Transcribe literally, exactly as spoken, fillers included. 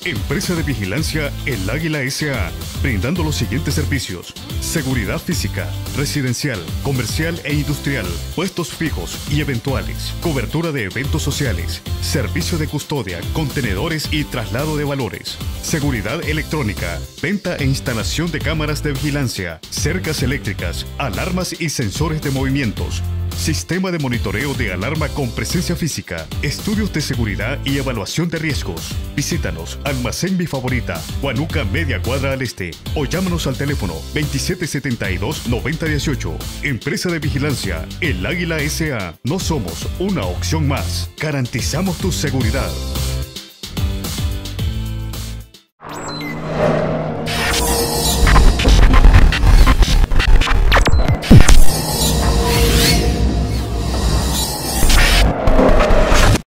Empresa de Vigilancia El Águila S A, brindando los siguientes servicios: seguridad física, residencial, comercial e industrial, puestos fijos y eventuales, cobertura de eventos sociales, servicio de custodia, contenedores y traslado de valores, seguridad electrónica, venta e instalación de cámaras de vigilancia, cercas eléctricas, alarmas y sensores de movimientos, sistema de monitoreo de alarma con presencia física, estudios de seguridad y evaluación de riesgos. Visítanos, Almacén Mi Favorita, Huanuca, media cuadra al este, o llámanos al teléfono veintisiete setenta y dos, noventa dieciocho. Empresa de Vigilancia El Águila S A. No somos una opción más. Garantizamos tu seguridad.